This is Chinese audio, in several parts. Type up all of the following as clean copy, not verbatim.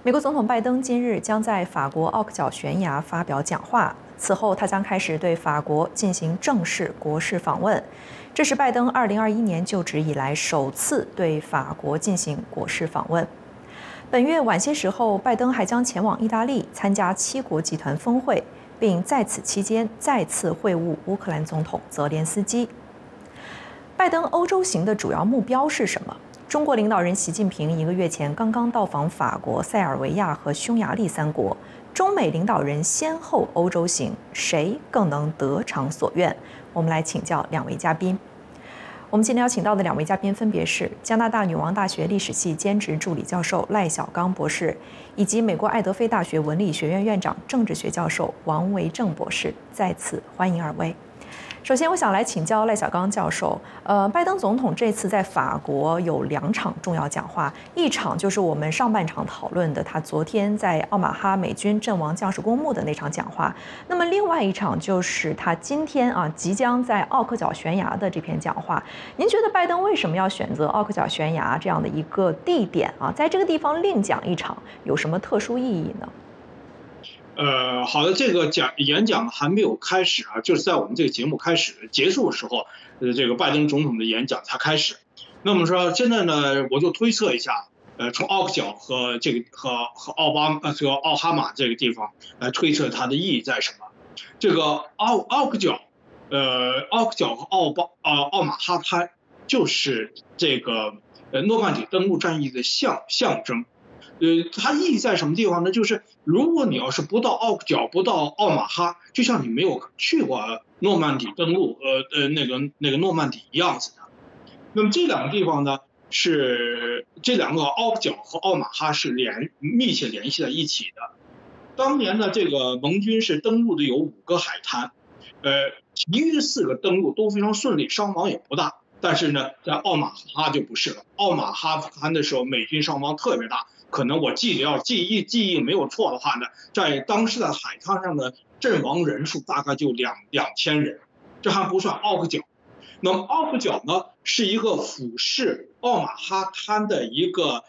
美国总统拜登今日将在法国奥克角悬崖发表讲话，此后他将开始对法国进行正式国事访问。这是拜登2021年就职以来首次对法国进行国事访问。本月晚些时候，拜登还将前往意大利参加7国集团峰会，并在此期间再次会晤乌克兰总统泽连斯基。拜登欧洲行的主要目标是什么？中国领导人习近平1个月前刚刚到访法国、塞尔维亚和匈牙利3国，中美领导人先后欧洲行，谁更能得偿所愿？我们来请教2位嘉宾。我们今天邀请到的2位嘉宾分别是加拿大女王大学历史系兼职助理教授赖小刚博士，以及美国爱德菲大学文理学院院长、政治学教授王维正博士。再次欢迎2位。首先，我想来请教赖小刚教授。拜登总统这次在法国有2场重要讲话，一场就是我们上半场讨论的他昨天在奥马哈美军阵亡将士公墓的那场讲话。那么，另外一场就是他今天即将在奥克角悬崖的这篇讲话。您觉得拜登为什么要选择奥克角悬崖这样的一个地点在这个地方另讲一场，有什么特殊意义呢？ 好的，这个演讲还没有开始就是在我们这个节目结束的时候，这个拜登总统的演讲才开始。那么说现在呢，我就推测一下，从奥克角和奥哈马这个地方来推测它的意义在什么。这个奥克角和奥马哈滩就是这个诺曼底登陆战役的象征。它意义在什么地方呢？就是如果你要是不到奥克角，不到奥马哈，就像你没有去过诺曼底登陆那个诺曼底一样子的。那么这2个地方呢，是这2个奥克角和奥马哈是密切联系在一起的。当年呢，这个盟军是登陆的有5个海滩，其余的4个登陆都非常顺利，伤亡也不大。但是呢，在奥马哈就不是了。奥马哈滩的时候，美军伤亡特别大。可能我记忆没有错的话呢，在当时的海滩上的阵亡人数大概就2000人，这还不算奥克角。那么奥克角呢，是一个俯视奥马哈滩的一个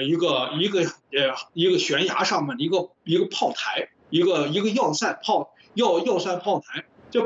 悬崖上面的一个炮台，一个要塞炮台。这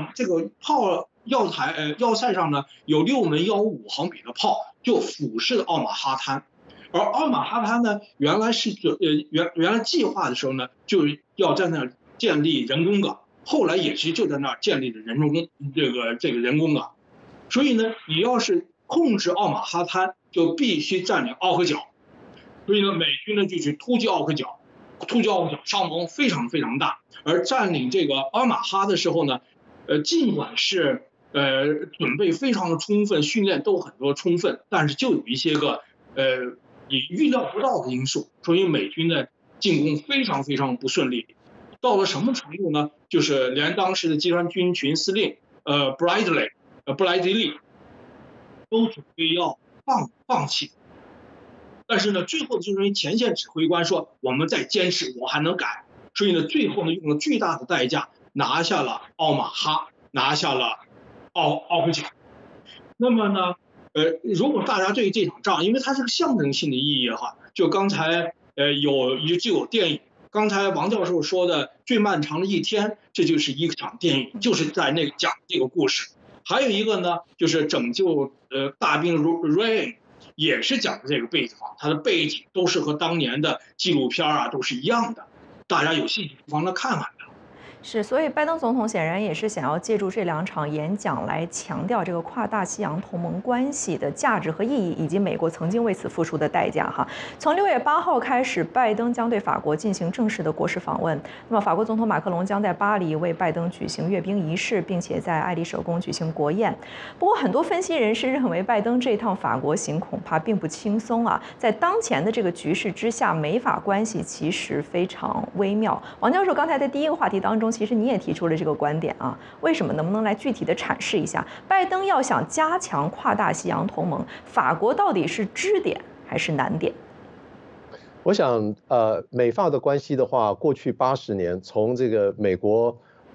要塞上呢有6门155毫米的炮，就俯视奥马哈滩。而奥马哈滩呢，原来计划的时候呢，就是要在那儿建立人工港，后来也是就在那儿建立了这个人工港。所以呢，你要是控制奥马哈滩，就必须占领奥克角。所以呢，美军呢就去突击奥克角，伤亡非常非常大。而占领这个奥马哈的时候呢，尽管是准备非常的充分，训练都很多充分，但是就有一些个你预料不到的因素，所以美军的进攻非常非常不顺利。到了什么程度呢？就是连当时的集团军群司令布莱迪利都准备要放弃。但是呢，最后就是前线指挥官说我们再坚持，我还能改。所以呢，最后呢用了巨大的代价拿下了奥马哈，拿下了奥克角。那么呢？如果大家对这场仗，因为它是个象征性的意义就刚才有电影，刚才王教授说的最漫长的一天，这就是一场电影，就是在那个讲这个故事。还有一个呢，就是拯救大兵 Rain， 也是讲的这个背景，它的背景都是和当年的纪录片都是一样的，大家有兴趣不妨来看看。 是，所以拜登总统显然也是想要借助这2场演讲来强调这个跨大西洋同盟关系的价值和意义，以及美国曾经为此付出的代价从6月8号开始，拜登将对法国进行正式的国事访问。那么，法国总统马克龙将在巴黎为拜登举行阅兵仪式，并且在爱丽舍宫举行国宴。不过，很多分析人士认为，拜登这趟法国行恐怕并不轻松在当前的这个局势之下，美法关系其实非常微妙。王教授刚才在第1个话题当中，其实你也提出了这个观点为什么？能不能来具体的阐释一下？拜登要想加强跨大西洋同盟，法国到底是支点还是难点？ 我想，美法的关系的话，过去80年，从这个美国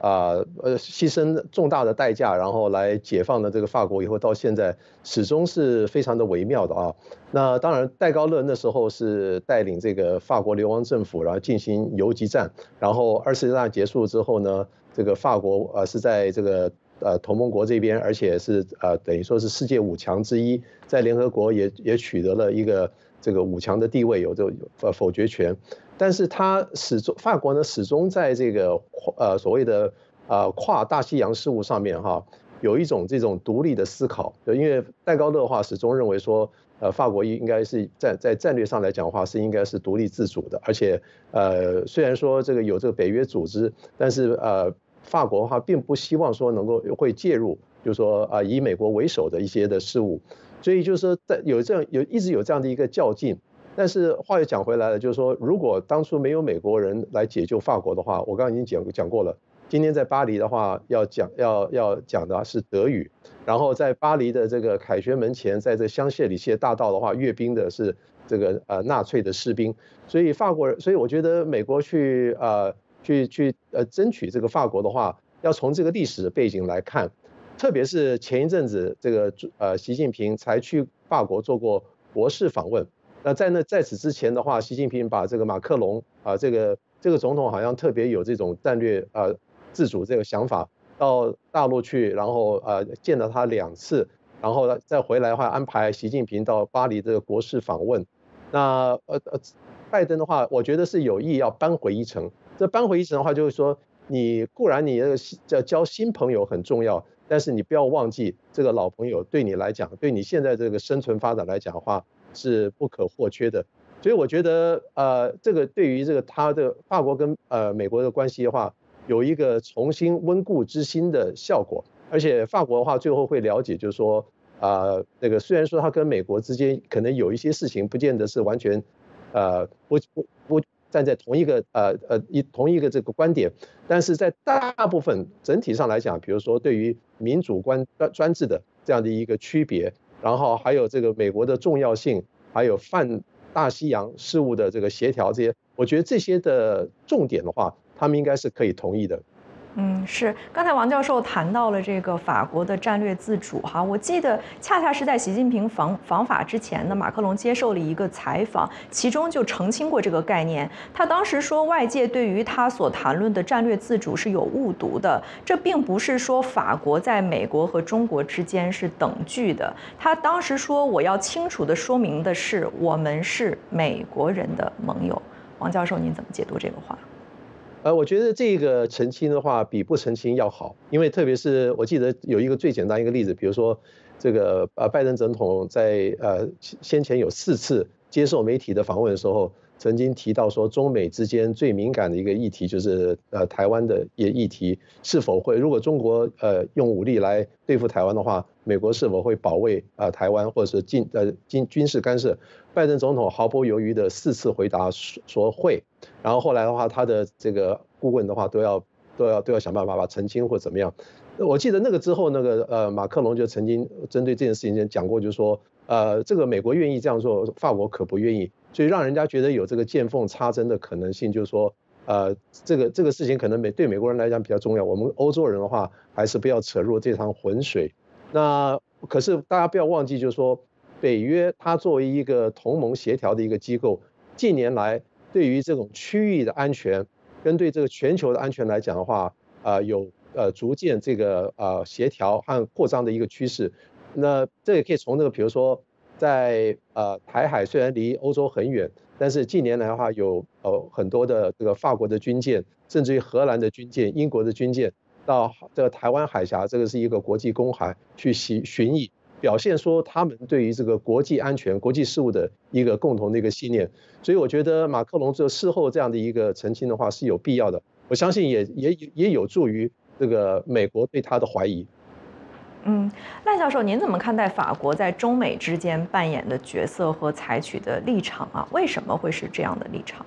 牺牲重大的代价，然后来解放了这个法国以后，到现在始终是非常的微妙的啊。那当然，戴高乐那时候是带领这个法国流亡政府，然后进行游击战，然后二次大战结束之后呢，这个法国是在这个同盟国这边，而且是等于说是世界5强之一，在联合国也取得了一个这个5强的地位，有否决权。但是法国呢始终在这个所谓的跨大西洋事务上面有一种这种独立的思考，因为戴高乐的话始终认为说法国应该是在战略上来讲的话是应该是独立自主的，而且虽然说这个有这个北约组织，但是法国的话并不希望说会介入，就是说以美国为首的一些的事务，所以就是说一直有这样的一个较劲。但是话又讲回来了，就是说，如果当初没有美国人来解救法国的话，我刚刚已经讲过了。今天在巴黎的话，要讲的是德语，然后在巴黎的这个凯旋门前，在这香榭里榭大道的话，阅兵的是这个纳粹的士兵，所以我觉得美国去争取这个法国的话，要从这个历史背景来看，特别是前一阵子这个习近平才去法国做过国事访问。那在此之前的话，习近平把这个马克龙这个总统好像特别有这种战略自主这个想法，到大陆去，然后见了他2次，然后再回来的话，安排习近平到巴黎这个国事访问。那拜登的话，我觉得是有意要扳回一城。这扳回一城的话，就是说你固然你交新朋友很重要，但是你不要忘记这个老朋友对你来讲，对你现在这个生存发展来讲的话，是不可或缺的。所以我觉得这个对于这个他的法国跟美国的关系的话，有一个重新温故知新的效果。而且法国的话最后会了解，就是说那个虽然说他跟美国之间可能有一些事情不见得是完全不站在同一个这个观点，但是在大部分整体上来讲，比如说对于民主专制的这样的一个区别，然后还有这个美国的重要性，还有泛大西洋事务的这个协调，这些我觉得这些的重点的话，他们应该是可以同意的。 是。刚才王教授谈到了这个法国的战略自主哈，我记得恰恰是在习近平访法之前呢，马克龙接受了一个采访，其中就澄清过这个概念。他当时说，外界对于他所谈论的战略自主是有误读的，这并不是说法国在美国和中国之间是等距的。他当时说，我要清楚地说明的是，我们是美国人的盟友。王教授，您怎么解读这个话？ 我觉得这个澄清的话比不澄清要好，因为特别是我记得有一个最简单一个例子，比如说这个拜登总统在先前有4次接受媒体的访问的时候，曾经提到说中美之间最敏感的一个议题就是台湾的议题，是否会如果中国用武力来对付台湾的话，美国是否会保卫台湾或者是军事干涉？拜登总统毫不犹豫的4次回答说会，然后后来的话，他的这个顾问的话都要想办法把澄清或怎么样。我记得那个之后，那个马克龙就曾经针对这件事情讲过，就是说这个美国愿意这样做，法国可不愿意，所以让人家觉得有这个见缝插针的可能性，就是说这个事情可能对美国人来讲比较重要，我们欧洲人的话还是不要扯入这趟浑水。那可是大家不要忘记，就是说北约它作为一个同盟协调的一个机构，近年来对于这种区域的安全跟对这个全球的安全来讲的话，有逐渐这个协调和扩张的一个趋势。那这也可以从那个比如说在台海虽然离欧洲很远，但是近年来的话有很多的这个法国的军舰，甚至于荷兰的军舰、英国的军舰到这个台湾海峡，这个是一个国际公海去巡弋，表现说他们对于这个国际安全、国际事务的一个共同的一个信念。所以我觉得马克龙这事后这样的一个澄清的话是有必要的，我相信也有助于这个美国对他的怀疑。 赖教授，您怎么看待法国在中美之间扮演的角色和采取的立场啊？为什么会是这样的立场？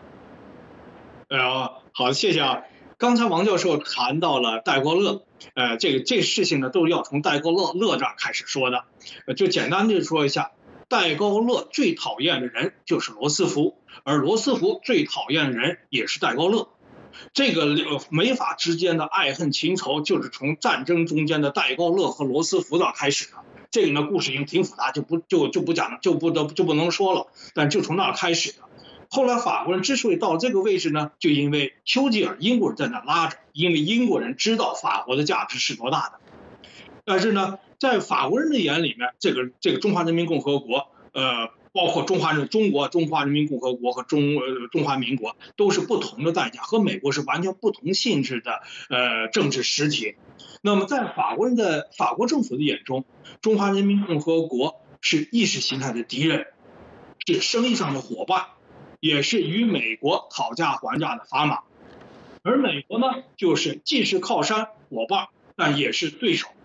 好，谢谢啊。刚才王教授谈到了戴高乐，这事情呢都要从戴高乐这儿开始说的，就简单的说一下，戴高乐最讨厌的人就是罗斯福，而罗斯福最讨厌的人也是戴高乐。 这个美法之间的爱恨情仇，就是从战争中间的戴高乐和罗斯福的开始的。这个呢，故事已经挺复杂，就不讲了，就不能说了。但就从那儿开始的。后来法国人之所以到这个位置呢，就因为丘吉尔英国人在那拉着，因为英国人知道法国的价值是多大的。但是呢，在法国人的眼里面，这个中华人民共和国，包括中华人民共和国和中华民国都是不同的代价，和美国是完全不同性质的政治实体。那么在法国政府的眼中，中华人民共和国是意识形态的敌人，是生意上的伙伴，也是与美国讨价还价的砝码。而美国呢，就是既是靠山伙伴，但也是对手，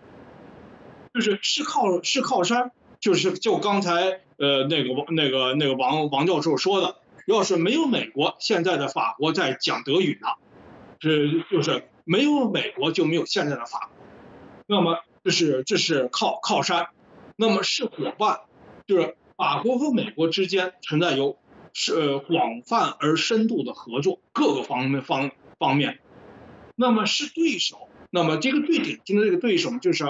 是靠山。就刚才那个王教授说的，要是没有美国，现在的法国在讲德语呢，就是没有美国就没有现在的法国。那么这是靠山，那么是伙伴，就是法国和美国之间存在有广泛而深度的合作，各个方面。那么是对手，那么这个最典型的这个对手就是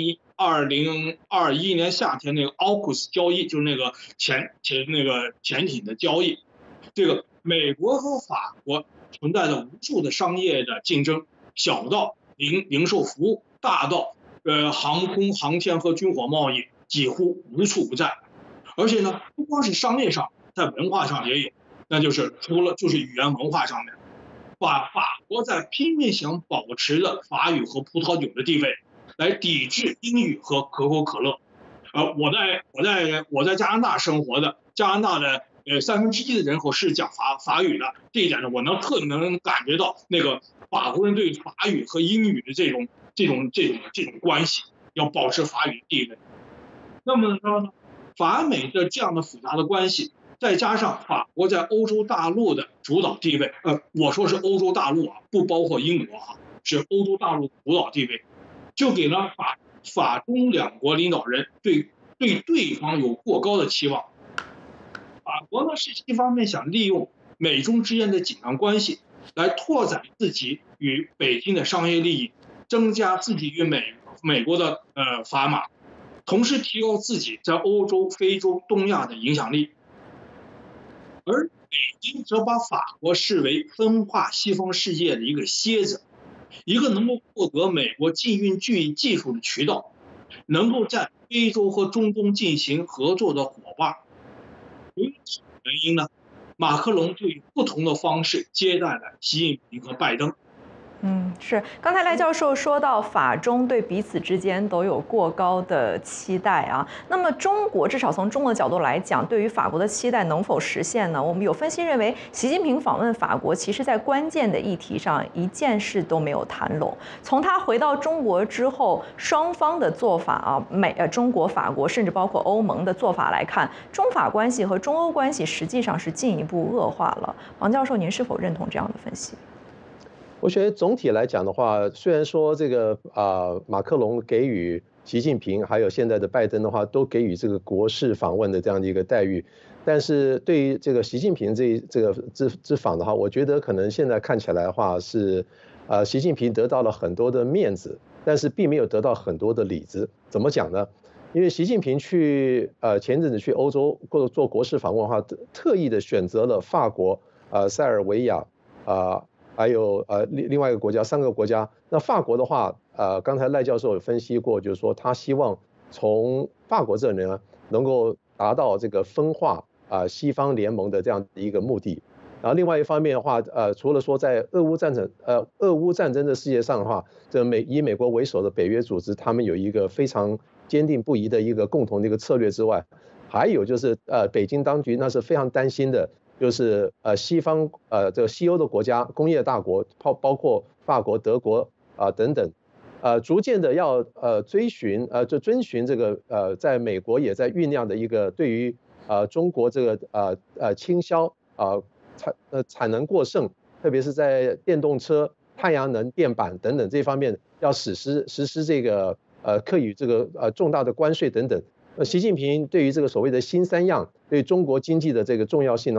2021年夏天那个奥库斯交易，就是那个潜艇的交易。这个美国和法国存在着无数的商业的竞争，小到零售服务，大到航空航天和军火贸易，几乎无处不在。而且呢，不光是商业上，在文化上也有，那就是就是语言文化上面，法国在拼命想保持着法语和葡萄酒的地位，来抵制英语和可口可乐。我在加拿大生活的，加拿大的1/3的人口是讲法语的，这一点呢，我特别能感觉到那个法国人对法语和英语的这种关系，要保持法语地位。那么呢，法美的这样的复杂的关系，再加上法国在欧洲大陆的主导地位，我说是欧洲大陆啊，不包括英国啊，是欧洲大陆主导地位，就给了法中两国领导人对对方有过高的期望。法国呢是一方面想利用美中之间的紧张关系来拓展自己与北京的商业利益，增加自己与美国的砝码，同时提高自己在欧洲、非洲、东亚的影响力。而北京则把法国视为分化西方世界的一个楔子，一个能够获得美国禁运技术的渠道，能够在非洲和中东进行合作的伙伴。由于这个原因呢，马克龙就以不同的方式接待了习近平和拜登。 是。刚才赖教授说到法中对彼此之间都有过高的期待啊。那么中国至少从中国的角度来讲，对于法国的期待能否实现呢？我们有分析认为，习近平访问法国，其实在关键的议题上一件事都没有谈拢。从他回到中国之后，双方的做法啊，中国、法国，甚至包括欧盟的做法来看，中法关系和中欧关系实际上是进一步恶化了。王教授，您是否认同这样的分析？ 我觉得总体来讲的话，虽然说这个马克龙给予习近平还有现在的拜登的话，都给予这个国事访问的这样的一个待遇，但是对于这个习近平这个之访的话，我觉得可能现在看起来的话是，习近平得到了很多的面子，但是并没有得到很多的里子。怎么讲呢？因为习近平前阵子去欧洲做国事访问的话，特意的选择了法国、塞尔维亚还有另外一个国家，3个国家。那法国的话，刚才赖教授有分析过，就是说他希望从法国这里呢，能够达到这个分化西方联盟的这样的一个目的。然后另外一方面的话，除了说在俄乌战争的世界上的话，以美国为首的北约组织，他们有一个非常坚定不移的一个共同的一个策略之外，还有就是北京当局那是非常担心的。就是西方这个西欧的国家工业大国，包括法国、德国等等，逐渐的要遵循这个在美国也在酝酿的一个对于中国这个倾销产能过剩，特别是在电动车、太阳能电板等等这方面要实施这个课予这个重大的关税等等。习近平对于这个所谓的新3样对中国经济的这个重要性的话，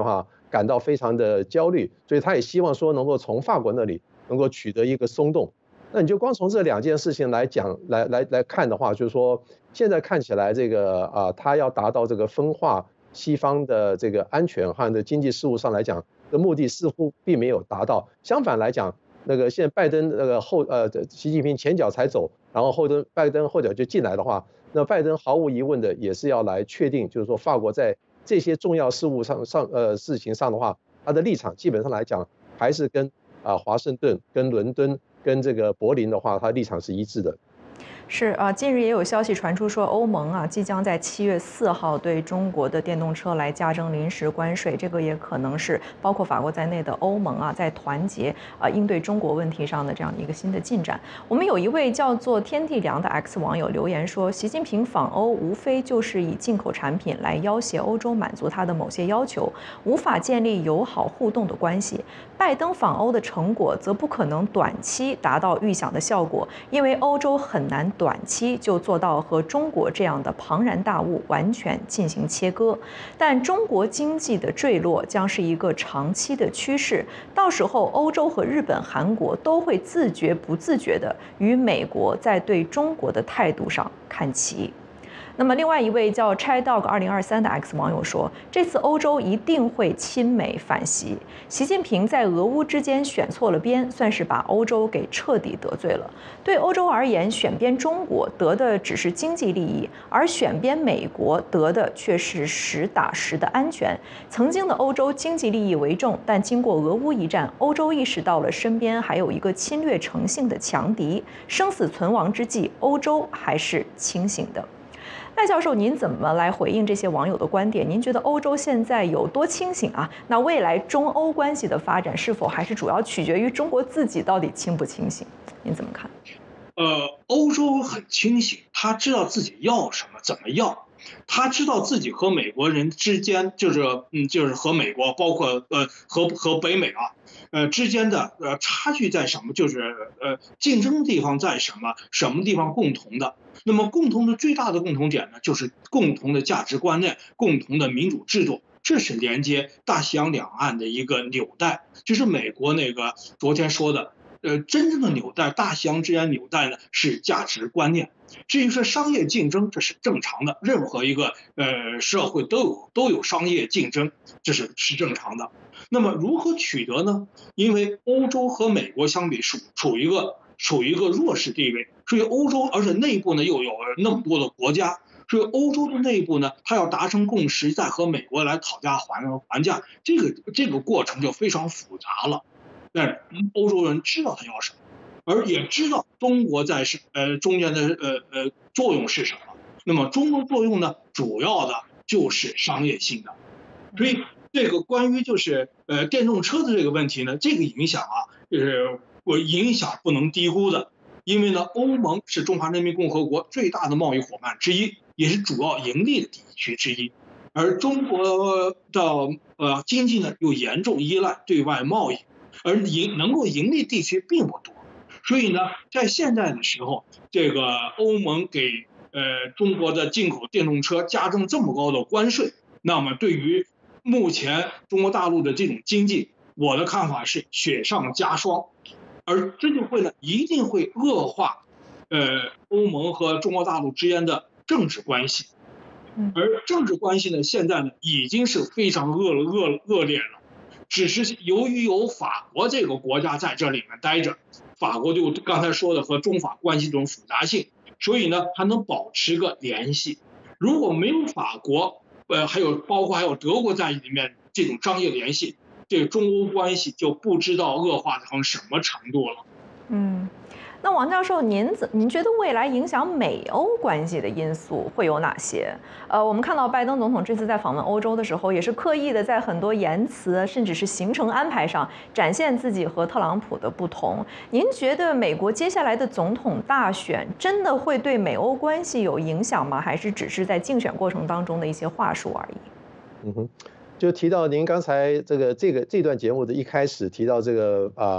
感到非常的焦虑，所以他也希望说能够从法国那里能够取得一个松动。那你就光从这2件事情来讲，来看的话，就是说现在看起来这个他要达到这个分化西方的这个安全和这经济事务上来讲的目的似乎并没有达到。相反来讲，那个现在拜登那个习近平前脚才走，然后拜登后脚就进来的话，那拜登毫无疑问的也是要来确定，就是说法国在这些重要事务事情上的话，他的立场基本上来讲还是跟华盛顿、跟伦敦、跟这个柏林的话，他立场是一致的。 是近日也有消息传出说，欧盟即将在7月4号对中国的电动车来加征临时关税，这个也可能是包括法国在内的欧盟在团结应对中国问题上的这样的一个新的进展。我们有一位叫做天地良的 X 网友留言说，习近平访欧无非就是以进口产品来要挟欧洲满足他的某些要求，无法建立友好互动的关系。拜登访欧的成果则不可能短期达到预想的效果，因为欧洲很难短期就做到和中国这样的庞然大物完全进行切割。但中国经济的坠落将是一个长期的趋势，到时候欧洲和日本、韩国都会自觉不自觉地与美国在对中国的态度上看齐。那么，另外一位叫 ChaiDog 2023的 X 网友说，这次欧洲一定会亲美反习。习近平在俄乌之间选错了边，算是把欧洲给彻底得罪了。对欧洲而言，选边中国得的只是经济利益，而选边美国得的却是实打实的安全。曾经的欧洲经济利益为重，但经过俄乌一战，欧洲意识到了身边还有一个侵略成性的强敌，生死存亡之际，欧洲还是清醒的。赖教授，您怎么来回应这些网友的观点？您觉得欧洲现在有多清醒啊？那未来中欧关系的发展是否还是主要取决于中国自己到底清不清醒？您怎么看？ 欧洲很清醒，他知道自己要什么，怎么要。他知道自己和美国人之间，就是和美国，包括和北美之间的差距在什么，就是竞争的地方在什么，什么地方共同的。那么共同的最大的共同点呢，就是共同的价值观念，共同的民主制度，这是连接大西洋两岸的一个纽带。就是美国那个昨天说的，真正的纽带，大西洋之间纽带呢是价值观念。至于说商业竞争，这是正常的，任何一个社会都有商业竞争，这是正常的。那么如何取得呢？因为欧洲和美国相比处于一个弱势地位，所以欧洲而且内部呢又有那么多的国家，所以欧洲的内部呢，它要达成共识，再和美国来讨价还价，这个过程就非常复杂了。但欧洲人知道他要什么，而也知道中国在中间的作用是什么。那么中国作用呢，主要的就是商业性的。所以这个关于就是电动车的这个问题呢，这个影响影响不能低估的。因为呢，欧盟是中华人民共和国最大的贸易伙伴之一，也是主要盈利的地区之一。而中国的经济呢，又严重依赖对外贸易，而能够盈利地区并不多。所以呢，在现在的时候，这个欧盟给中国的进口电动车加征这么高的关税，那么对于目前中国大陆的这种经济，我的看法是雪上加霜。而这就会呢，一定会恶化，欧盟和中国大陆之间的政治关系，而政治关系呢，现在呢已经是非常恶劣了，只是由于有法国这个国家在这里面待着，法国就刚才说的和中法关系这种复杂性，所以呢还能保持个联系。如果没有法国，包括还有德国在里面这种商业联系，这个中欧关系就不知道恶化成什么程度了。 那王教授，您觉得未来影响美欧关系的因素会有哪些？我们看到拜登总统这次在访问欧洲的时候，也是刻意的在很多言辞甚至是行程安排上展现自己和特朗普的不同。您觉得美国接下来的总统大选真的会对美欧关系有影响吗？还是只是在竞选过程当中的一些话术而已？ 就提到您刚才这段节目的一开始提到这个拜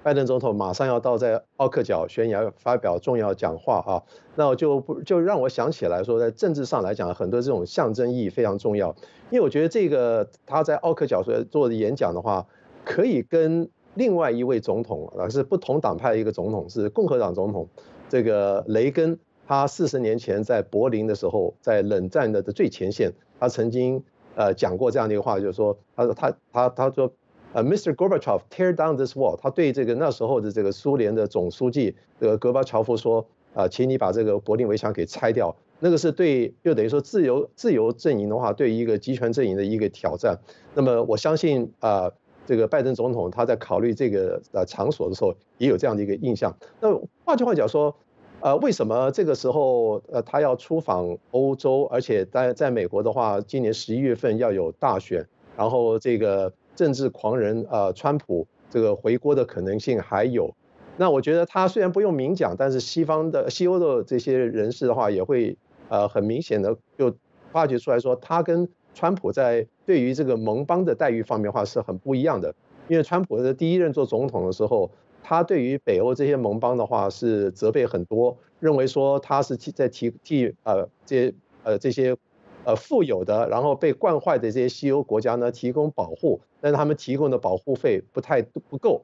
拜登总统马上要到在奥克角悬崖发表重要讲话啊，那我就让我想起来说，在政治上来讲，很多这种象征意义非常重要。因为我觉得这个他在奥克角做的演讲的话，可以跟另外一位总统是不同党派的一个总统，是共和党总统，这个雷根，他40年前在柏林的时候，在冷战的最前线，他曾经讲过这样的一个话，就是说，他说。Mr. Gorbachev, tear down this wall。他对这个那时候的这个苏联的总书记戈巴乔夫说，请你把这个柏林围墙给拆掉。那个是对，就等于说自由阵营的话，对一个集权阵营的一个挑战。那么我相信这个拜登总统他在考虑这个场所的时候，也有这样的一个印象。那换句话讲说，为什么这个时候他要出访欧洲，而且在美国的话，今年11月份要有大选，然后这个。政治狂人川普这个回国的可能性还有，那我觉得他虽然不用明讲，但是西欧的这些人士的话，也会很明显的就发掘出来说，他跟川普在对于这个盟邦的待遇方面的话是很不一样的。因为川普的第一任做总统的时候，他对于北欧这些盟邦的话是责备很多，认为说他是在替这些富有的，然后被惯坏的这些西欧国家呢提供保护，但是他们提供的保护费不够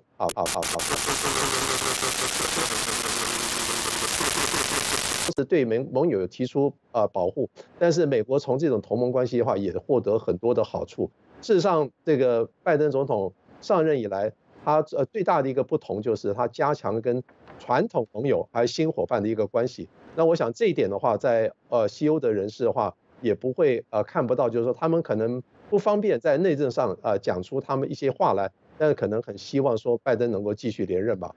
是对盟友提出保护，但是美国从这种同盟关系的话也获得很多的好处。事实上，这个拜登总统上任以来，他最大的一个不同就是他加强跟传统盟友还有新伙伴的一个关系。那我想这一点的话，在西欧的人士的话。也不会看不到，就是说他们可能不方便在内政上讲出他们一些话来，但是可能很希望说拜登能够继续连任吧。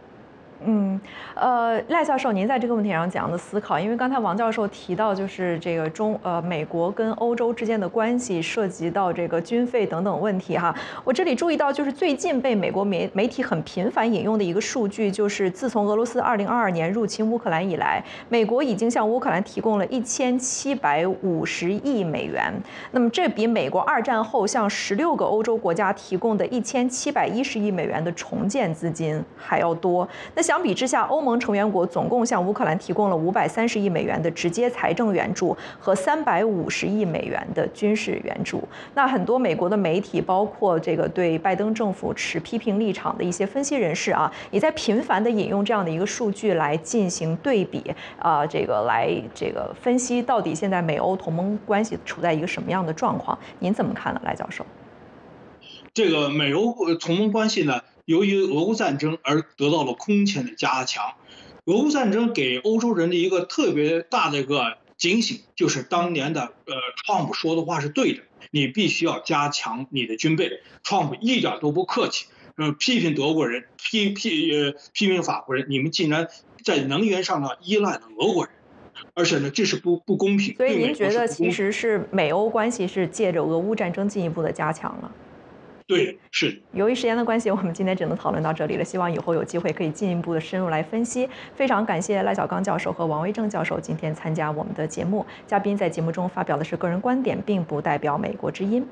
赖教授，您在这个问题上怎样的思考？因为刚才王教授提到，就是这个美国跟欧洲之间的关系涉及到这个军费等等问题哈。我这里注意到，就是最近被美国媒体很频繁引用的一个数据，就是自从俄罗斯2022年入侵乌克兰以来，美国已经向乌克兰提供了1750亿美元。那么这比美国2战后向16个欧洲国家提供的1710亿美元的重建资金还要多。那相比之下，欧盟成员国总共向乌克兰提供了530亿美元的直接财政援助和350亿美元的军事援助。那很多美国的媒体，包括这个对拜登政府持批评立场的一些分析人士啊，也在频繁的引用这样的一个数据来进行对比这个分析到底现在美欧同盟关系处在一个什么样的状况？您怎么看呢，赖教授？ 这个美欧同盟关系呢？由于俄乌战争而得到了空前的加强。俄乌战争给欧洲人的一个特别大的一个警醒，就是当年的川普说的话是对的，你必须要加强你的军备。川普一点都不客气，批评德国人，批评法国人，你们竟然在能源上呢依赖了俄国人，而且呢这是不公平。 所以您觉得其实是美欧关系是借着俄乌战争进一步的加强了？ 对，是。 由于时间的关系，我们今天只能讨论到这里了。希望以后有机会可以进一步的深入来分析。非常感谢赖小刚教授和王威正教授今天参加我们的节目。嘉宾在节目中发表的是个人观点，并不代表美国之音。